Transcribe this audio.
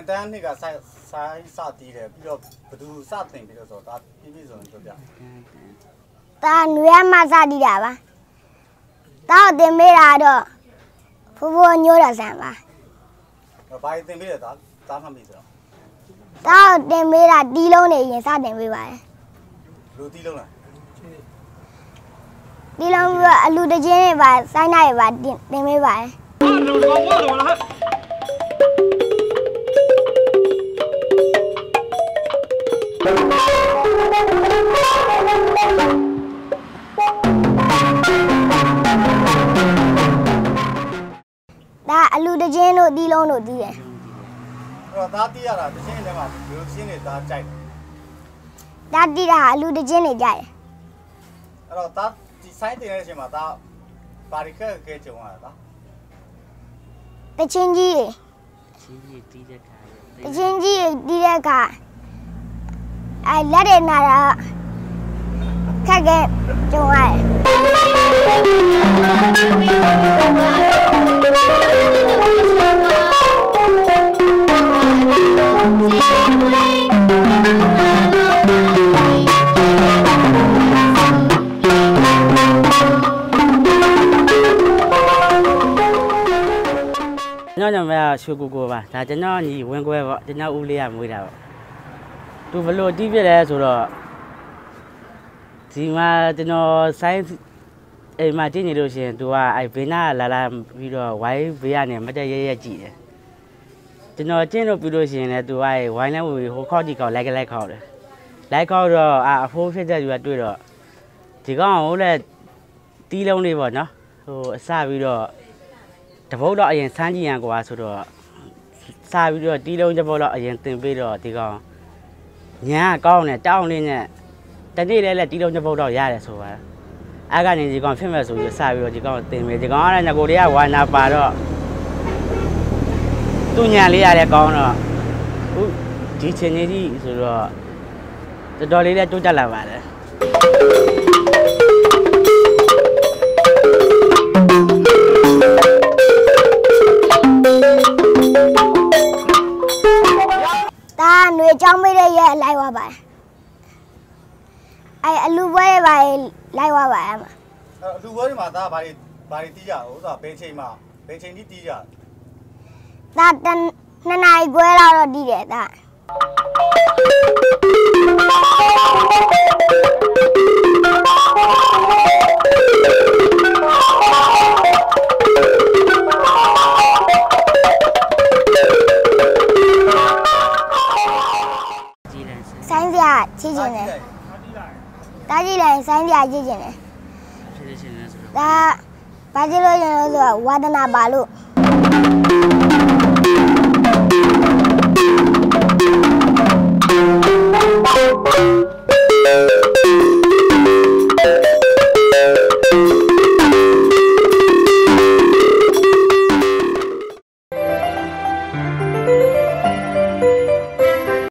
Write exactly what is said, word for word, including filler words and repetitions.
တန်းနှစ်ကဆိုင်ဆိုင်စတီးတယ်ပြီးတော့ဘယ်သူစတင်ပြီးတော့ဆိုတော့ဒါပြည့်ပြည့်စုံစုံပြောပြတာနွေမှာစတီးတာပါတာတင်မေးတာတော့ဖိုးဖိုးညိုးတော့ဆန်ပါဘာတင်ပေးလဲဒါသားမှတ်ပြီဆိုတော့တာတင်မေးတာတီးလုံးနေရင်စတင်ပေးပါတယ်လူတီးလုံးလားတီးလုံးကအလူတချင်းတွေပါစိုင်းနိုင်ပါတင်တင်ပေးပါတယ်လူကောင်းတော့လားဒါအလူတချင်းတို့တီးလုံးတို့တီးတယ်အဲ့တော့သားတီးရတာတချင်းထဲမှာလူချင်းတွေသားကြိုက်ဒါတီးတာအလူတချင်းတွေကြိုက်တယ်အဲ့တော့သားဒီဆိုင်တင်တဲ့အချိန်မှာသားဘာတွေခက်ခဲကြုံရတာတချင်းကြီးတွေချင်းကြီးတီးတဲ့ခါတချင်းကြီးတီးတဲ့ခါအဲလက်တွေနာတာခက်ခဲကြုံရတယ်ကျွန်တော်ကရှုကိုကိုပါဒါကျွန်တော်ညီဝင်ခွဲပေါ့ကျွန်တော်ဦးလေးကမွေးတာပေါ့သူဘလို့တီးပြလဲဆိုတော့ဒီမှာကျွန်တော်ဆိုင်းအိမ်မှာကြည့်နေလို့ရှိရင်သူကအဲဘေးနာလာလာပြီးတော့ဝိုင်းဘေးကနေမတက်ရဲရဲကြည့်တယ်ကျွန်တော်ကျင်းလို့ပြီးလို့ရှိရင်လည်းသူကအဲဝိုင်းလဲဝေဟိုခေါက်ဒီကောက်လိုက်ကလိုက်ခေါက်တယ်လိုက်ခေါက်တော့အာအဖိုးဖြစ်တဲ့သူကတွေ့တော့ဒီကောင်ဟိုလဲတီးလုံးလေးပေါ့နော်ဟိုအစပြီးတော့တပုတ်တော့အရင်စမ်းကြည့်ရန်ကွာဆိုတော့စပြီးတော့တီးလုံးတစ်ပုတ်တော့အရင်တင်ပြီးတော့ဒီကောင်ညာကောင်းတယ်တောင်းလေးနဲ့တနေ့လဲလဲတီးလုံးတစ်ပုတ်တော့ရတယ်ဆိုပါအဲ့ကနေဒီကောင်ဖြစ်မဲ့ဆိုပြီးစပြီးတော့ဒီကောင်တင်မယ်ဒီကောင်ကလည်းငကိုတွေကဝါနာပါတော့သူ့ညာလေးရတယ်ကောင်းတော့ဟုတ်ဒီချင်းကြီးဆိုတော့တော်တော်လေးလဲတိုးတက်လာပါတယ်ဒါຫນွေချောင်းမေးတဲ့ရဲ့လိုက်သွားပါတယ်အဲအလူပွဲပါလိုက်သွားပါအမအလူပွဲဒီမှာဒါဘာတွေဘာတွေတီးကြဥစ္စာဘယ်ချိန်မှာဘယ်ချိန်ကြီးတီးကြဒါတနှစ်နာရီခွဲလောက်တော့တီးတယ်ဒါဆိုင်းစရာချစ်ချင်တယ်တားကြည့်လိုက်ဆိုင်းစရာချစ်ချင်တယ်ဖြစ်နေချင်တယ်ဆိုတော့ဒါဘာကြည့်လို့ရလဲဆိုတော့ဝါဒနာပါလို့